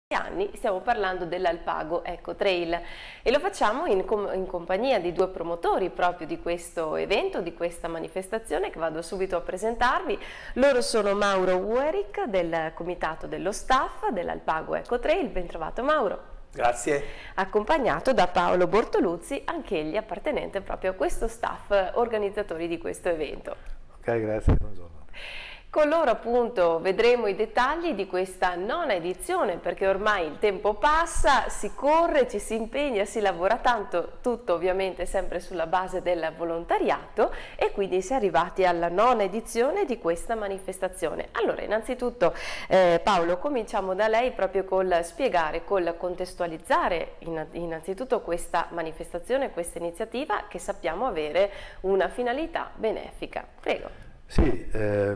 anni stiamo parlando dell'Alpago Eco Trail e lo facciamo in compagnia di due promotori proprio di questo evento, di questa manifestazione che vado subito a presentarvi. Loro sono Mauro Ueric del comitato dello staff dell'Alpago Eco Trail. Ben trovato Mauro. Grazie. Accompagnato da Paolo Bortoluzzi, anch'egli appartenente proprio a questo staff organizzatori di questo evento. Ok, grazie, buongiorno. Con loro appunto vedremo i dettagli di questa nona edizione, perché ormai il tempo passa, si corre, ci si impegna, si lavora tanto, tutto ovviamente sempre sulla base del volontariato, e quindi si è arrivati alla nona edizione di questa manifestazione. Allora innanzitutto Paolo, cominciamo da lei proprio col spiegare, col contestualizzare innanzitutto questa manifestazione, questa iniziativa che sappiamo avere una finalità benefica. Prego. Sì,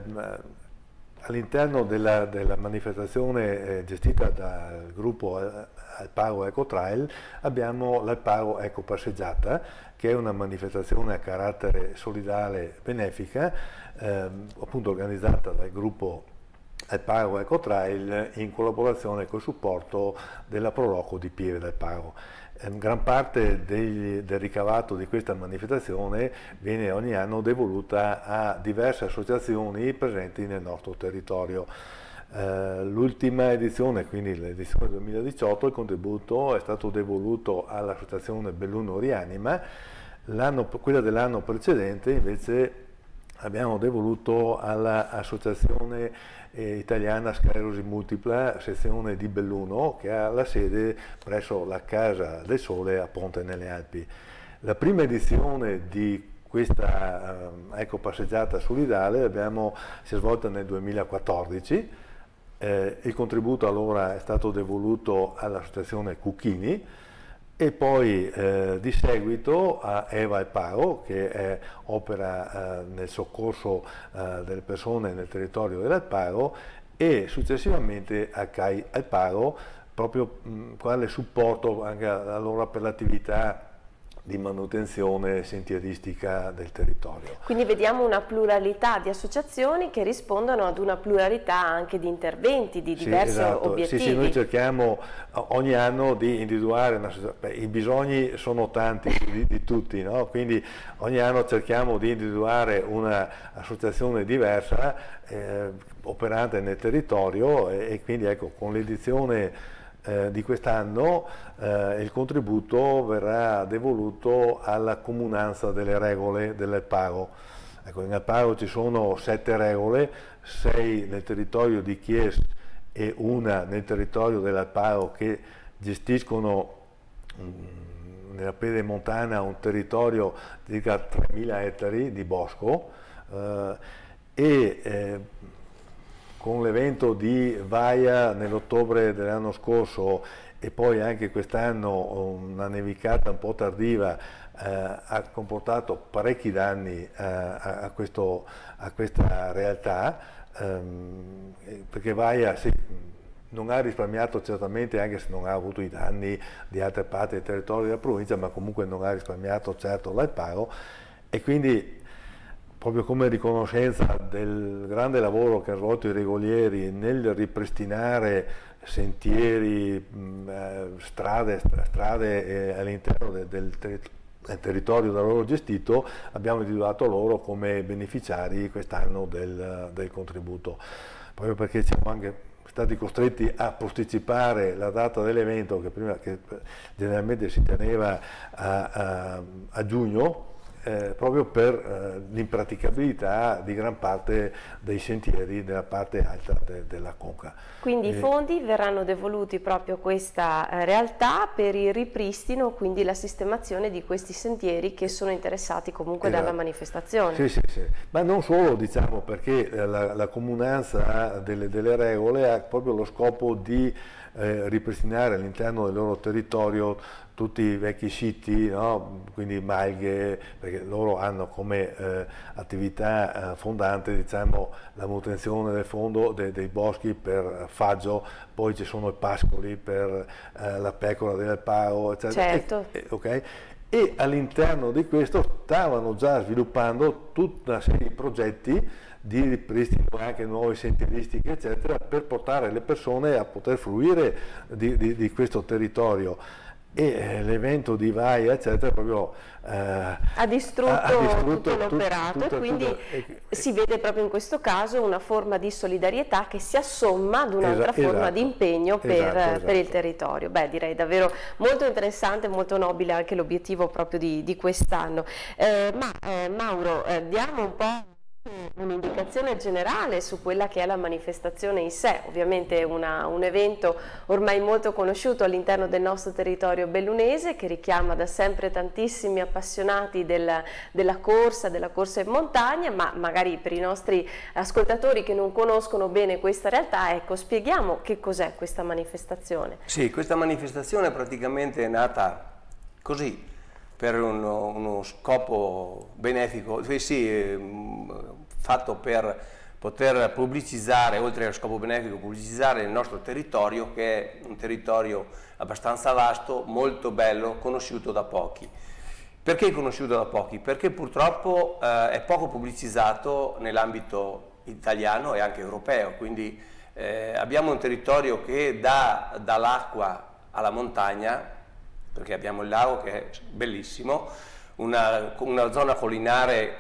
all'interno della manifestazione gestita dal gruppo Alpago Eco Trail abbiamo l'Alpago Eco Passeggiata, che è una manifestazione a carattere solidale benefica, appunto organizzata dal gruppo Alpago Eco Trail in collaborazione col supporto della Proloco di Pieve del Pago. Gran parte del ricavato di questa manifestazione viene ogni anno devoluta a diverse associazioni presenti nel nostro territorio. L'ultima edizione, quindi l'edizione 2018, il contributo è stato devoluto all'associazione Belluno Rianima. Quella dell'anno precedente invece abbiamo devoluto all'associazione italiana Sclerosi Multipla, sezione di Belluno, che ha la sede presso la Casa del Sole a Ponte nelle Alpi. La prima edizione di questa ecopasseggiata solidale si è svolta nel 2014, il contributo allora è stato devoluto all'associazione Cucchini, e poi di seguito a Eva Alpago, che opera nel soccorso delle persone nel territorio dell'Alpago, e successivamente a CAI Alpago, proprio quale supporto anche allora per l'attività di manutenzione sentieristica del territorio. Quindi vediamo una pluralità di associazioni che rispondono ad una pluralità anche di interventi, di diversi obiettivi. Sì, noi cerchiamo ogni anno di individuare, i bisogni sono tanti di tutti, no? Quindi ogni anno cerchiamo di individuare un'associazione diversa operante nel territorio, e quindi ecco, con l'edizione di quest'anno il contributo verrà devoluto alla comunanza delle regole dell'Alpago. Ecco, in Alpago ci sono 7 regole, 6 nel territorio di Chies e una nel territorio dell'Alpago, che gestiscono nella pedemontana un territorio di circa 3.000 ettari di bosco, con l'evento di Vaia nell'ottobre dell'anno scorso e poi anche quest'anno una nevicata un po' tardiva ha comportato parecchi danni a questa realtà, perché Vaia non ha risparmiato certamente, anche se non ha avuto i danni di altre parti del territorio della provincia, ma comunque non ha risparmiato certo l'Alpago, e quindi proprio come riconoscenza del grande lavoro che hanno svolto i regolieri nel ripristinare sentieri, strade all'interno del territorio da loro gestito, abbiamo individuato loro come beneficiari quest'anno del contributo, proprio perché siamo anche stati costretti a posticipare la data dell'evento, che generalmente si teneva a giugno, proprio per l'impraticabilità di gran parte dei sentieri della parte alta della conca. Quindi i fondi verranno devoluti proprio a questa realtà per il ripristino, quindi la sistemazione di questi sentieri che sono interessati comunque dalla manifestazione. Sì, ma non solo, diciamo, perché la comunanza delle regole ha proprio lo scopo di ripristinare all'interno del loro territorio tutti i vecchi siti, no? Quindi malghe, perché loro hanno come attività fondante, diciamo, la manutenzione del fondo dei boschi per faggio, poi ci sono i pascoli per la pecora dell'Alpago, eccetera. Certo. E all'interno di questo stavano già sviluppando tutta una serie di progetti di ripristino anche nuove sentieristiche eccetera, per portare le persone a poter fruire di questo territorio. E l'evento di Vaia eccetera proprio ha distrutto tutto l'operato, e quindi si vede proprio in questo caso una forma di solidarietà che si assomma ad un'altra forma di impegno per il territorio. Beh, direi davvero molto interessante, molto nobile anche l'obiettivo proprio di quest'anno. Mauro, diamo un po' un'indicazione generale su quella che è la manifestazione in sé. Ovviamente è un evento ormai molto conosciuto all'interno del nostro territorio bellunese, che richiama da sempre tantissimi appassionati della corsa in montagna, ma magari per i nostri ascoltatori che non conoscono bene questa realtà, ecco, spieghiamo che cos'è questa manifestazione. Sì, questa manifestazione praticamente è nata così, per uno scopo benefico, fatto per poter pubblicizzare, oltre allo scopo benefico, pubblicizzare il nostro territorio, che è un territorio abbastanza vasto, molto bello, conosciuto da pochi. Perché conosciuto da pochi? Perché purtroppo è poco pubblicizzato nell'ambito italiano e anche europeo, quindi abbiamo un territorio che dà dall'acqua alla montagna, perché abbiamo il lago che è bellissimo, una zona collinare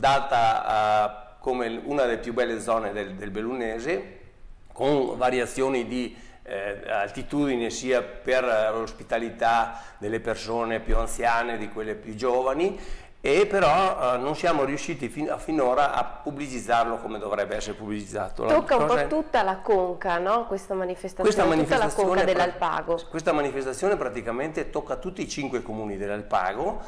data come una delle più belle zone del bellunese, con variazioni di altitudine sia per l'ospitalità delle persone più anziane, di quelle più giovani, e però non siamo riusciti finora a pubblicizzarlo come dovrebbe essere pubblicizzato. Tocca un po' tutta la conca, no? Questa manifestazione, tutta la conca dell'Alpago. Questa manifestazione praticamente tocca tutti i 5 comuni dell'Alpago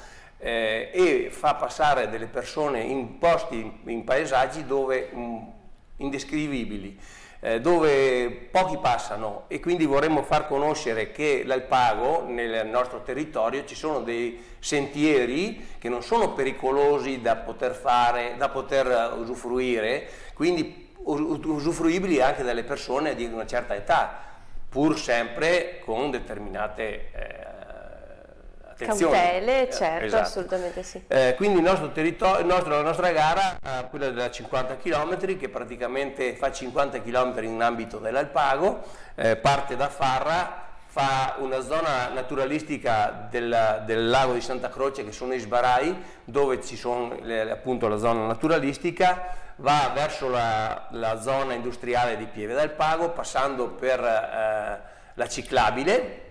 e fa passare delle persone in posti, in paesaggi dove indescrivibili, dove pochi passano, e quindi vorremmo far conoscere che l'Alpago, nel nostro territorio, ci sono dei sentieri che non sono pericolosi da poter fare, da poter usufruire, quindi usufruibili anche dalle persone di una certa età, pur sempre con determinate cautele, certo, esatto. Assolutamente sì. Quindi il nostro territorio, la nostra gara, quella da 50 km, che praticamente fa 50 km in ambito dell'Alpago, parte da Farra, fa una zona naturalistica del lago di Santa Croce, che sono i Sbarai, dove ci sono appunto la zona naturalistica, va verso la zona industriale di Pieve d'Alpago, passando per la ciclabile,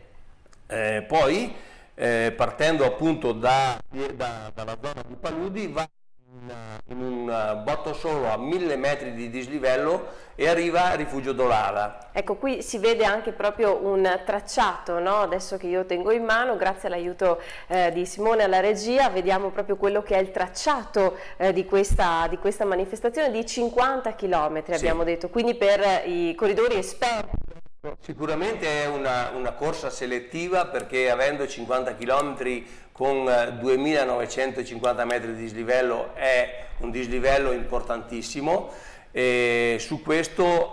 poi partendo appunto dalla zona di Paludi, va in un botto solo a 1000 metri di dislivello e arriva a Rifugio Dolala. Ecco, qui si vede anche proprio un tracciato, no? Adesso che io tengo in mano, grazie all'aiuto di Simone alla regia, vediamo proprio quello che è il tracciato di questa manifestazione di 50 km, sì. Abbiamo detto, quindi per i corridori esperti. Sicuramente è una corsa selettiva, perché avendo 50 km con 2950 metri di dislivello è un dislivello importantissimo, e su questo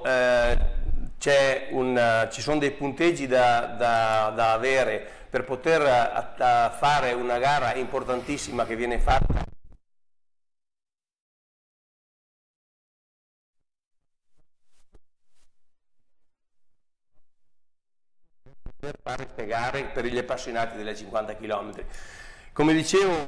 ci sono dei punteggi da avere per poter fare una gara importantissima che viene fatta per fare queste gare per gli appassionati delle 50 km. Come dicevo,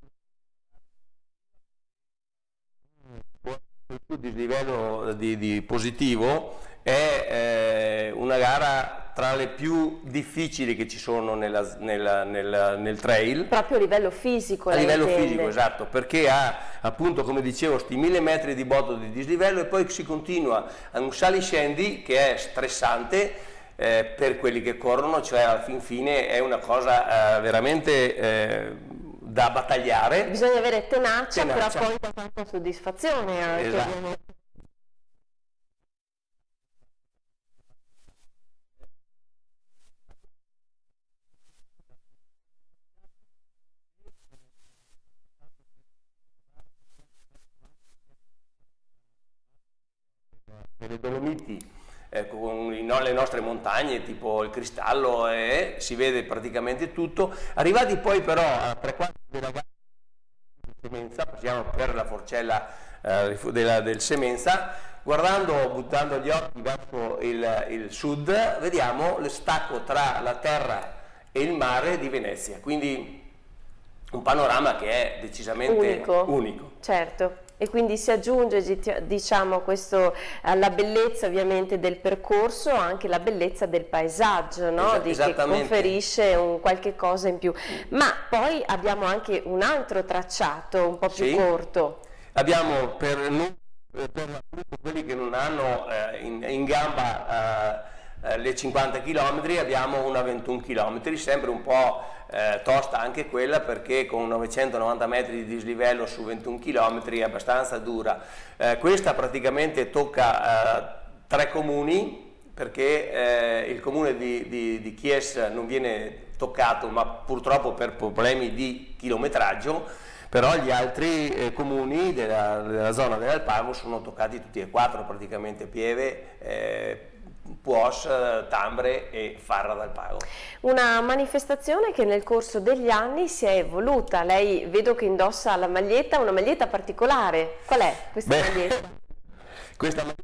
il dislivello di positivo è una gara tra le più difficili che ci sono nel trail. Proprio a livello fisico. A livello fisico, esatto, perché ha appunto, come dicevo, sti 1000 metri di botto di dislivello, e poi si continua a un saliscendi che è stressante per quelli che corrono, cioè alla fin fine è una cosa veramente da battagliare. Bisogna avere tenacia. Però poi da tanta soddisfazione anche. Esatto. Nelle Dolomiti, con le nostre montagne tipo il Cristallo, si vede praticamente tutto. Arrivati poi però a 3/4 della gara, passiamo per la Forcella del Semenza, guardando, buttando gli occhi verso il sud, vediamo lo stacco tra la terra e il mare di Venezia, quindi un panorama che è decisamente unico. Certo. E quindi si aggiunge, diciamo, questo alla bellezza ovviamente del percorso, anche la bellezza del paesaggio, no? Che conferisce un qualche cosa in più. Ma poi abbiamo anche un altro tracciato un po' più corto. Abbiamo per quelli che non hanno in gamba le 50 km, abbiamo una 21 km, sempre un po' tosta anche quella, perché con 990 metri di dislivello su 21 km è abbastanza dura. Questa praticamente tocca 3 comuni, perché il comune di Chies non viene toccato, ma purtroppo per problemi di chilometraggio, però gli altri comuni della zona dell'Alpago sono toccati tutti e 4, praticamente Pieve, Puos, Tambre e Farra d'Alpago. Una manifestazione che nel corso degli anni si è evoluta. Lei vedo che indossa la maglietta, una maglietta particolare. Qual è questa maglietta? Questa maglietta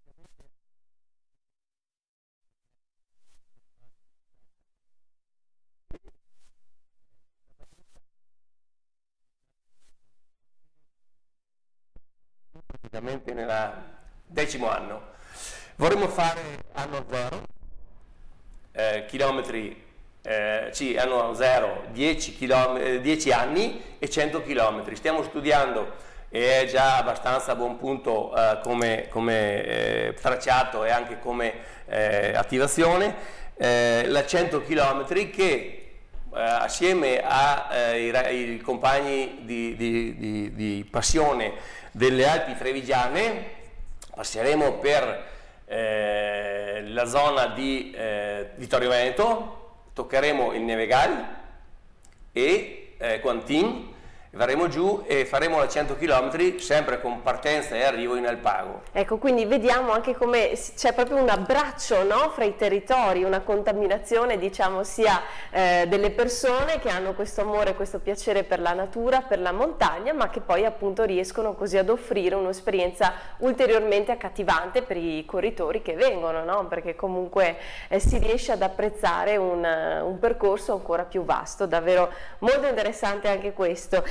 praticamente nel 10° anno. Vorremmo fare anno zero, anno zero, 10 anni e 100 km. Stiamo studiando, e è già abbastanza a buon punto come tracciato e anche come attivazione, la 100 km che assieme ai compagni di passione delle Alpi Trevigiane passeremo per la zona di Vittorio Veneto, toccheremo il Nevegal e Quantin, verremo giù e faremo la 100 km sempre con partenza e arrivo in Alpago. Ecco, quindi vediamo anche come c'è proprio un abbraccio, no, fra i territori, una contaminazione, diciamo, sia delle persone che hanno questo amore, questo piacere per la natura, per la montagna, ma che poi appunto riescono così ad offrire un'esperienza ulteriormente accattivante per i corritori che vengono, no? Perché comunque si riesce ad apprezzare un percorso ancora più vasto, davvero molto interessante anche questo.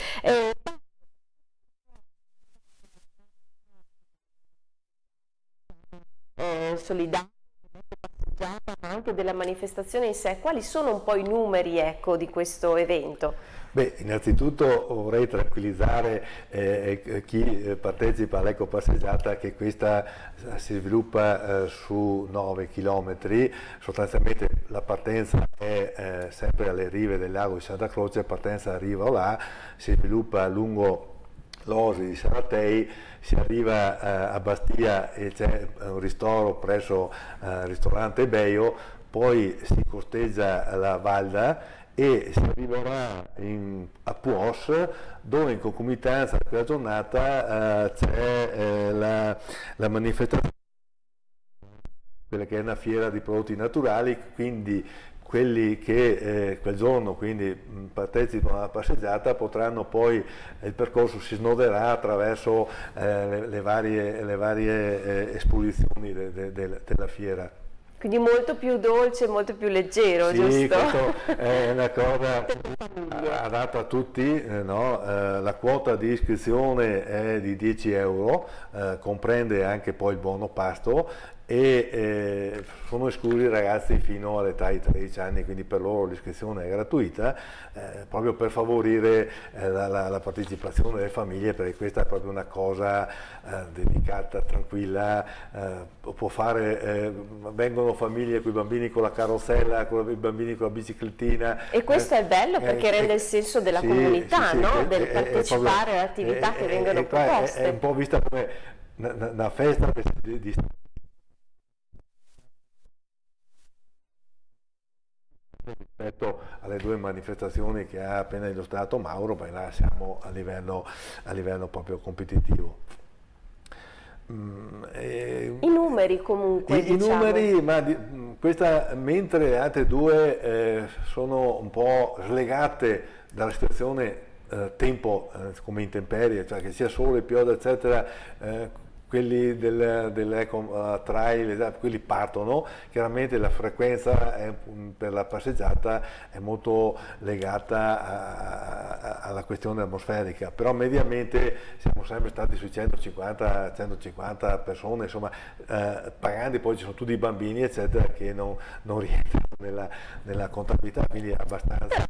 Solidale, ma anche della manifestazione in sé, quali sono un po' i numeri, ecco, di questo evento? Beh, innanzitutto vorrei tranquillizzare chi partecipa all'ecopasseggiata che questa si sviluppa su 9 km, sostanzialmente la partenza è sempre alle rive del lago di Santa Croce, partenza da Riva Olà, si sviluppa lungo l'Osi di Saratei, si arriva a Bastia e c'è un ristoro presso il ristorante Beio, poi si costeggia la Valda e si arriverà a Puos, dove in concomitanza a quella giornata c'è la manifestazione, quella che è una fiera di prodotti naturali, quindi quelli che quel giorno partecipano alla passeggiata potranno poi, il percorso si snoderà attraverso le varie esposizioni della fiera. Quindi molto più dolce, molto più leggero, sì, giusto? Questo è una cosa adatta a tutti, no? La quota di iscrizione è di 10 euro, comprende anche poi il buono pasto e sono esclusi i ragazzi fino all'età di 13 anni, quindi per loro l'iscrizione è gratuita, proprio per favorire la partecipazione delle famiglie, perché questa è proprio una cosa dedicata, tranquilla, può fare, vengono famiglie con i bambini con la carrozzella, con i bambini con la biciclettina. E questo è bello perché rende il senso della comunità, no? Del partecipare alle attività che vengono proposte. È un po' vista come una festa rispetto alle due manifestazioni che ha appena illustrato Mauro, poi là siamo a livello proprio competitivo. I numeri comunque, i numeri, mentre le altre due sono un po' slegate dalla situazione tempo come intemperie, cioè che sia sole, pioggia eccetera, quelli dell'Eco Trail, quelli partono, chiaramente la frequenza per la passeggiata è molto legata alla questione atmosferica, però mediamente siamo sempre stati sui 150 persone, insomma, pagando, poi ci sono tutti i bambini eccetera che non rientrano nella contabilità, quindi è abbastanza.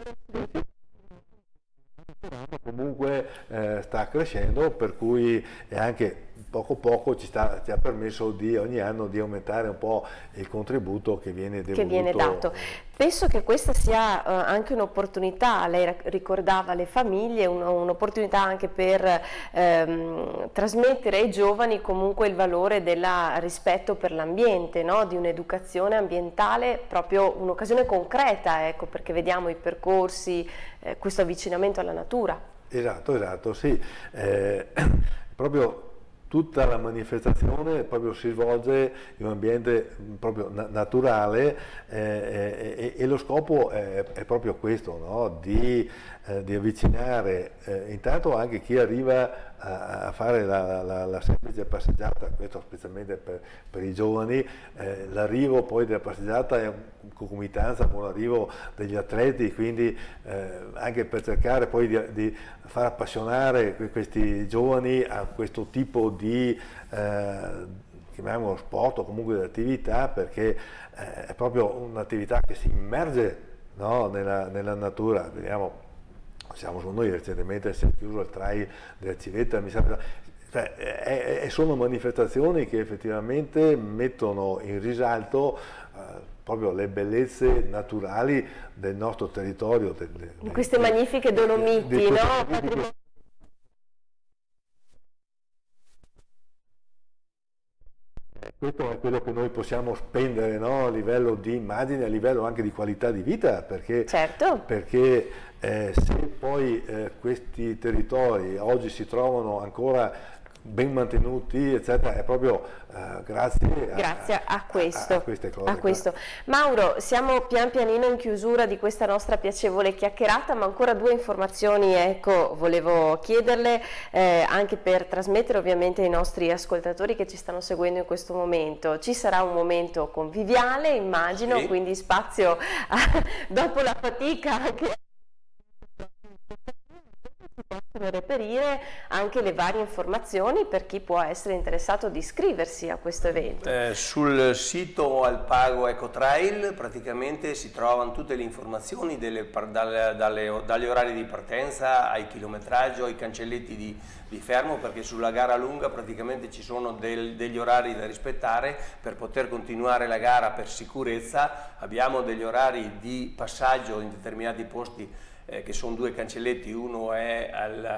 Comunque sta crescendo, per cui anche poco poco ci ha permesso ogni anno di aumentare un po' il contributo che viene dato. Penso che questa sia anche un'opportunità, lei ricordava le famiglie, un'opportunità anche per trasmettere ai giovani comunque il valore del rispetto per l'ambiente, no? Di un'educazione ambientale, proprio un'occasione concreta, ecco, perché vediamo i percorsi, questo avvicinamento alla natura. Esatto, sì. Proprio tutta la manifestazione proprio si svolge in un ambiente proprio naturale e lo scopo è proprio questo, no? Di avvicinare intanto anche chi arriva a fare la semplice passeggiata, questo specialmente per i giovani, l'arrivo poi della passeggiata è in concomitanza con l'arrivo degli atleti, quindi anche per cercare poi di far appassionare questi giovani a questo tipo di chiamiamolo sport o comunque di attività, perché è proprio un'attività che si immerge, no? nella natura. Vediamo, siamo su noi recentemente, si è chiuso il trail della Civetta, mi sembra, cioè, sono manifestazioni che effettivamente mettono in risalto proprio le bellezze naturali del nostro territorio. Queste magnifiche Dolomiti, no? Questo è quello che noi possiamo spendere, no? A livello di immagine, a livello anche di qualità di vita, perché, certo. Perché se poi questi territori oggi si trovano ancora ben mantenuti, eccetera, è proprio grazie a queste cose. Mauro, siamo pian pianino in chiusura di questa nostra piacevole chiacchierata, ma ancora due informazioni, ecco, volevo chiederle, anche per trasmettere ovviamente ai nostri ascoltatori che ci stanno seguendo in questo momento. Ci sarà un momento conviviale, immagino, sì. Quindi spazio dopo la fatica anche possono reperire anche le varie informazioni per chi può essere interessato di iscriversi a questo evento. Sul sito Alpago Eco Trail praticamente si trovano tutte le informazioni dagli orari di partenza ai chilometraggio, ai cancelletti di fermo, perché sulla gara lunga praticamente ci sono degli orari da rispettare per poter continuare la gara per sicurezza. Abbiamo degli orari di passaggio in determinati posti che sono due cancelletti, uno è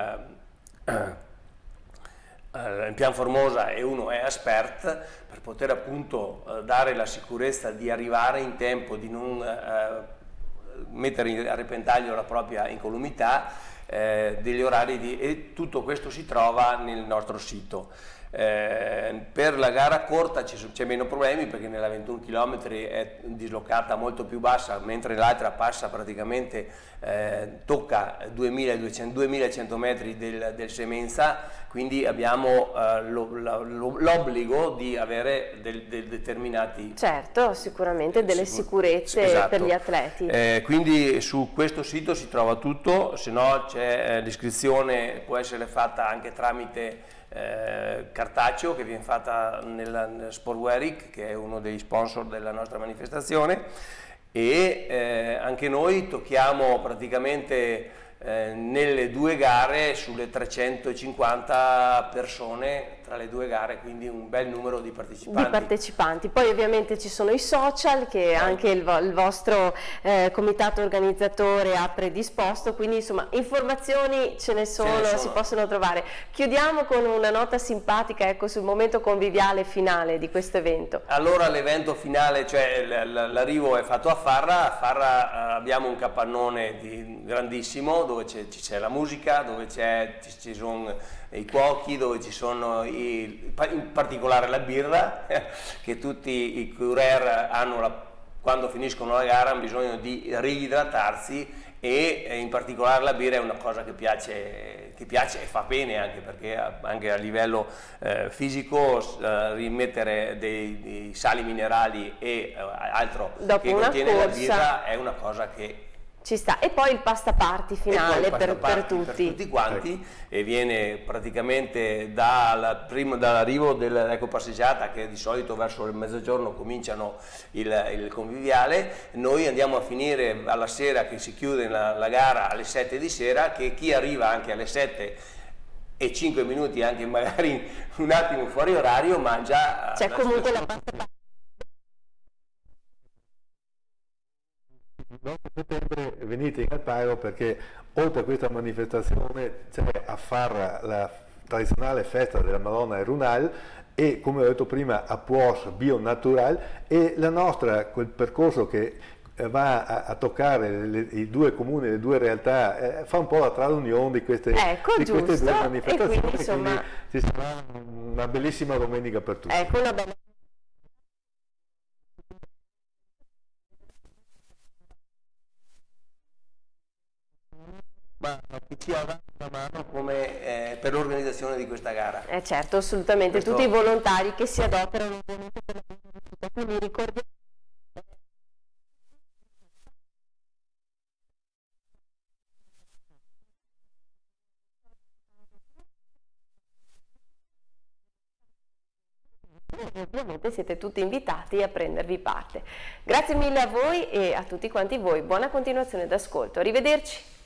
in Pian Formosa e uno è a Spert, per poter appunto dare la sicurezza di arrivare in tempo, di non mettere a repentaglio la propria incolumità, degli orari e tutto questo si trova nel nostro sito. Per la gara corta c'è meno problemi, perché nella 21 km è dislocata molto più bassa, mentre l'altra passa praticamente tocca 2100 metri del Semenza, quindi abbiamo l'obbligo di avere determinati... Certo, sicuramente delle sicurezze, esatto, per gli atleti. Quindi su questo sito si trova tutto, se no c'è l'iscrizione, può essere fatta anche tramite cartaceo, che viene fatta nel Sportwerik, che è uno degli sponsor della nostra manifestazione, e anche noi tocchiamo praticamente nelle due gare sulle 350 persone tra le due gare, quindi un bel numero di partecipanti. Poi ovviamente ci sono i social che anche il vostro comitato organizzatore ha predisposto, quindi insomma informazioni ce ne sono, si possono trovare. Chiudiamo con una nota simpatica, ecco, sul momento conviviale finale di questo evento. Allora l'evento finale, cioè l'arrivo è fatto a Farra abbiamo un capannone grandissimo, dove c'è la musica, dove ci sono i cuochi, dove ci sono in particolare la birra che tutti i coureur hanno quando finiscono la gara hanno bisogno di riidratarsi, e in particolare la birra è una cosa che piace e fa bene, anche perché anche a livello fisico rimettere dei sali minerali e altro dopo che contiene la birra è una cosa che ci sta. E poi il pasta party finale per tutti quanti, e viene praticamente dall'arrivo dell'eco passeggiata, che di solito verso il mezzogiorno cominciano il conviviale. Noi andiamo a finire alla sera, che si chiude la gara alle 7 di sera, che chi arriva anche alle 7 e 5 minuti, anche magari un attimo fuori orario, mangia. C'è comunque la pasta party. Il 9 settembre venite in Alpago, perché oltre a questa manifestazione c'è a Farra la tradizionale festa della Madonna e Runal, e come ho detto prima a Puos Bio Natural, e la nostra, quel percorso che va a toccare i due comuni, le due realtà, fa un po' la trasunione di queste, due manifestazioni, e quindi, insomma, quindi ci sarà una bellissima domenica per tutti. Ecco, una bella... Ma chi ci ha dato una mano come per l'organizzazione di questa gara? Certo, assolutamente, tutti i volontari che si adoperano ovviamente per la visita, quindi ricordiamo. Ovviamente siete tutti invitati a prendervi parte. Grazie mille a voi e a tutti quanti voi, buona continuazione d'ascolto, arrivederci.